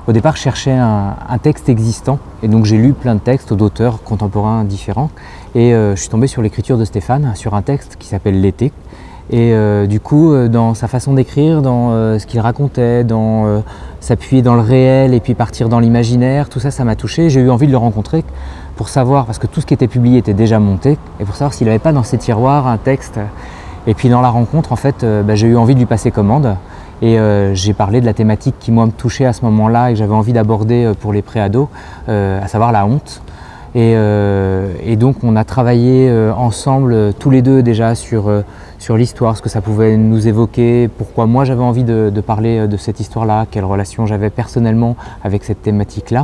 au départ, je cherchais un texte existant et donc j'ai lu plein de textes d'auteurs contemporains différents et je suis tombé sur l'écriture de Stéphane, sur un texte qui s'appelle L'été. Et du coup, dans sa façon d'écrire, dans ce qu'il racontait, dans s'appuyer dans le réel et puis partir dans l'imaginaire, tout ça, ça m'a touché. J'ai eu envie de le rencontrer pour savoir, parce que tout ce qui était publié était déjà monté, et pour savoir s'il n'avait pas dans ses tiroirs un texte. Et puis dans la rencontre, en fait, j'ai eu envie de lui passer commande. Et j'ai parlé de la thématique qui, moi, me touchait à ce moment-là et que j'avais envie d'aborder pour les pré-ados, à savoir la honte. Et donc on a travaillé ensemble, tous les deux déjà, sur l'histoire, ce que ça pouvait nous évoquer, pourquoi moi j'avais envie de parler de cette histoire-là, quelle relation j'avais personnellement avec cette thématique-là.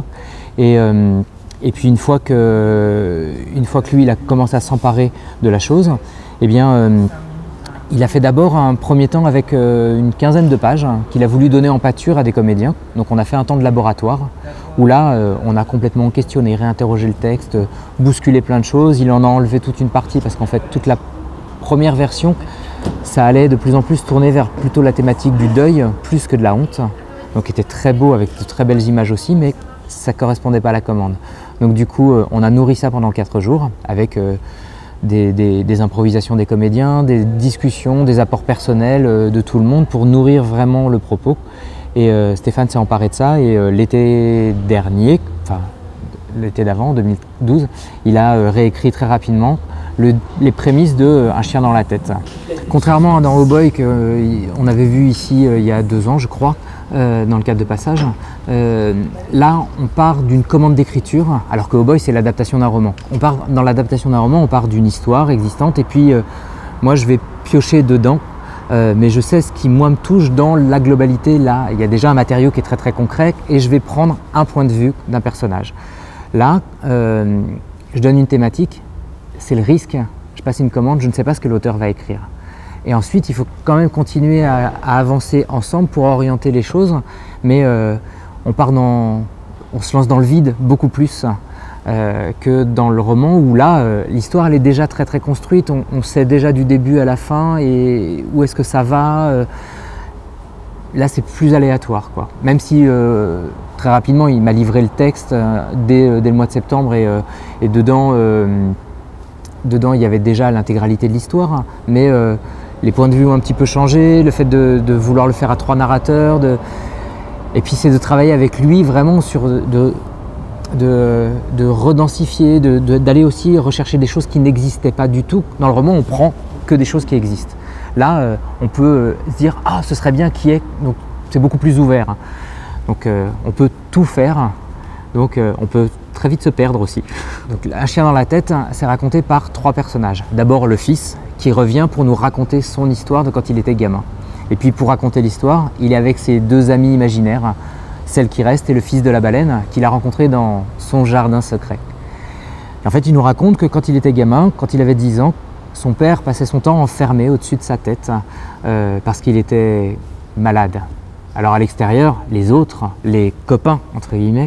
Et puis une fois que lui il a commencé à s'emparer de la chose, eh bien, il a fait d'abord un premier temps avec une quinzaine de pages qu'il a voulu donner en pâture à des comédiens. Donc on a fait un temps de laboratoire où là on a complètement questionné, réinterrogé le texte, bousculé plein de choses. Il en a enlevé toute une partie parce qu'en fait toute la première version ça allait de plus en plus tourner vers plutôt la thématique du deuil plus que de la honte. Donc il était très beau avec de très belles images aussi, mais ça ne correspondait pas à la commande. Donc du coup on a nourri ça pendant 4 jours avec des improvisations des comédiens, des discussions, des apports personnels de tout le monde pour nourrir vraiment le propos. Et Stéphane s'est emparé de ça et l'été dernier, enfin l'été d'avant, 2012, il a réécrit très rapidement les prémices de Un chien dans la tête. Contrairement à dans Oh Boy qu'on avait vu ici il y a 2 ans je crois, dans le cadre de Passage, là on part d'une commande d'écriture alors que Oh Boy c'est l'adaptation d'un roman. Dans l'adaptation d'un roman on part d'une histoire existante et puis moi je vais piocher dedans, mais je sais ce qui moi me touche dans la globalité. Là il y a déjà un matériau qui est très très concret et je vais prendre un point de vue d'un personnage. Là je donne une thématique, c'est le risque, je passe une commande, je ne sais pas ce que l'auteur va écrire. Et ensuite, il faut quand même continuer à avancer ensemble pour orienter les choses, mais on se lance dans le vide beaucoup plus que dans le roman où là, l'histoire elle est déjà très très construite, on sait déjà du début à la fin et où est-ce que ça va. Là, c'est plus aléatoire, quoi. Même si très rapidement, il m'a livré le texte dès le mois de septembre et dedans, il y avait déjà l'intégralité de l'histoire, mais les points de vue ont un petit peu changé, le fait de vouloir le faire à 3 narrateurs, et puis c'est de travailler avec lui vraiment sur de redensifier, d'aller aussi rechercher des choses qui n'existaient pas du tout. Dans le roman, on prend que des choses qui existent. Là, on peut se dire « Ah, ce serait bien qu'il y ait… » Donc c'est beaucoup plus ouvert. Donc on peut tout faire, donc on peut très vite se perdre aussi. Donc, Un chien dans la tête, c'est raconté par 3 personnages. D'abord le fils qui revient pour nous raconter son histoire de quand il était gamin. Et puis pour raconter l'histoire, il est avec ses 2 amis imaginaires, celle qui reste et le fils de la baleine qu'il a rencontré dans son jardin secret. Et en fait, il nous raconte que quand il était gamin, quand il avait 10 ans, son père passait son temps enfermé au-dessus de sa tête parce qu'il était malade. Alors à l'extérieur, les autres, les copains entre guillemets,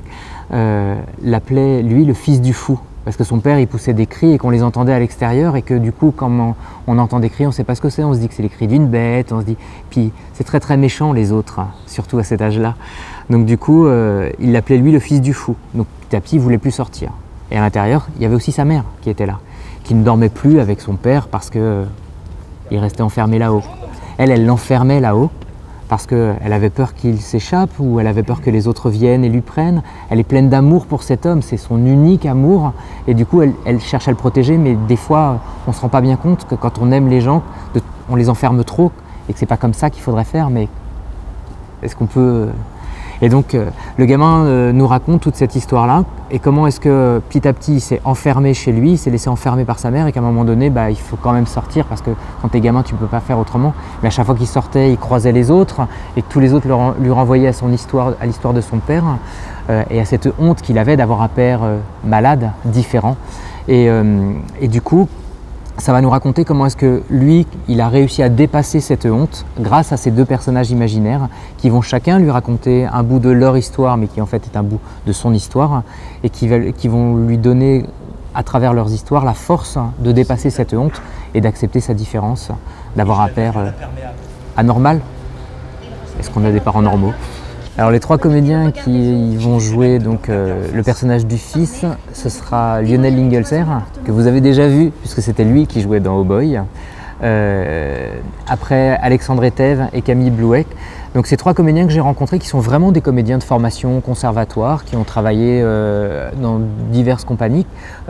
l'appelait lui le fils du fou parce que son père il poussait des cris et qu'on les entendait à l'extérieur et que du coup quand on entend des cris on ne sait pas ce que c'est, on se dit que c'est les cris d'une bête, on se dit, puis c'est très très méchant les autres, surtout à cet âge-là. Donc du coup il l'appelait lui le fils du fou, donc petit à petit il ne voulait plus sortir. Et à l'intérieur il y avait aussi sa mère qui était là, qui ne dormait plus avec son père parce qu'il restait enfermé là-haut. Elle l'enfermait là-haut parce qu'elle avait peur qu'il s'échappe ou elle avait peur que les autres viennent et lui prennent. Elle est pleine d'amour pour cet homme, c'est son unique amour et du coup elle cherche à le protéger, mais des fois on ne se rend pas bien compte que quand on aime les gens, on les enferme trop et que c'est pas comme ça qu'il faudrait faire, mais est-ce qu'on peut… Et donc le gamin nous raconte toute cette histoire-là et comment est-ce que petit à petit il s'est enfermé chez lui, il s'est laissé enfermer par sa mère et qu'à un moment donné il faut quand même sortir parce que quand t'es gamin tu ne peux pas faire autrement. Mais à chaque fois qu'il sortait il croisait les autres et que tous les autres lui renvoyaient à son histoire, à l'histoire de son père et à cette honte qu'il avait d'avoir un père malade, différent. Et du coup ça va nous raconter comment est-ce que lui, il a réussi à dépasser cette honte grâce à ces 2 personnages imaginaires qui vont chacun lui raconter un bout de leur histoire, mais qui en fait est un bout de son histoire, et qui vont lui donner, à travers leurs histoires, la force de dépasser cette honte et d'accepter sa différence, d'avoir un père anormal. Est-ce qu'on a des parents normaux? Alors les 3 comédiens qui vont jouer donc, le personnage du fils, ce sera Lionel Lingelser, que vous avez déjà vu, puisque c'était lui qui jouait dans Oh Boy. Après Alexandre Etève et Camille Blouet. Donc ces 3 comédiens que j'ai rencontrés qui sont vraiment des comédiens de formation conservatoire, qui ont travaillé dans diverses compagnies.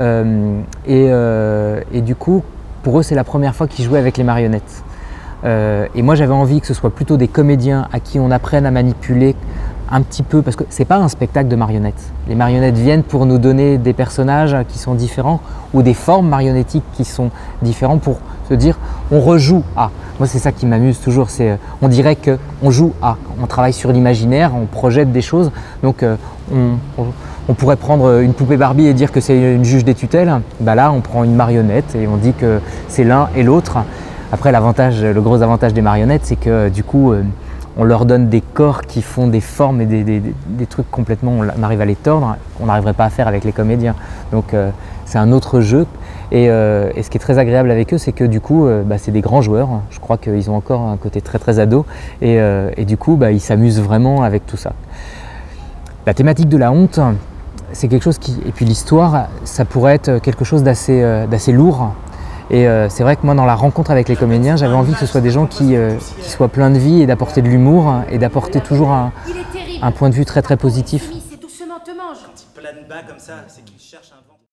Et du coup, pour eux, c'est la première fois qu'ils jouaient avec les marionnettes. Et moi, j'avais envie que ce soit plutôt des comédiens à qui on apprenne à manipuler un petit peu, parce que c'est pas un spectacle de marionnettes. Les marionnettes viennent pour nous donner des personnages qui sont différents ou des formes marionnettiques qui sont différentes pour se dire on rejoue à. Moi, c'est ça qui m'amuse toujours, c'est on dirait qu'on joue à. On travaille sur l'imaginaire, on projette des choses. Donc on pourrait prendre une poupée Barbie et dire que c'est une juge des tutelles. Bah là, on prend une marionnette et on dit que c'est l'un et l'autre. Après, le gros avantage des marionnettes, c'est que du coup, on leur donne des corps qui font des formes et des trucs complètement, on arrive à les tordre, qu'on n'arriverait pas à faire avec les comédiens. Donc c'est un autre jeu. Et ce qui est très agréable avec eux, c'est que du coup, c'est des grands joueurs. Je crois qu'ils ont encore un côté très très ado. Et du coup, ils s'amusent vraiment avec tout ça. La thématique de la honte, c'est quelque chose qui... Et puis l'histoire, ça pourrait être quelque chose d'assez lourd. Et c'est vrai que moi, dans la rencontre avec les comédiens, j'avais envie que ce soit des gens qui soient pleins de vie et d'apporter de l'humour et d'apporter toujours un point de vue très très positif. Quand il plane bas comme ça, c'est qu'il cherche un...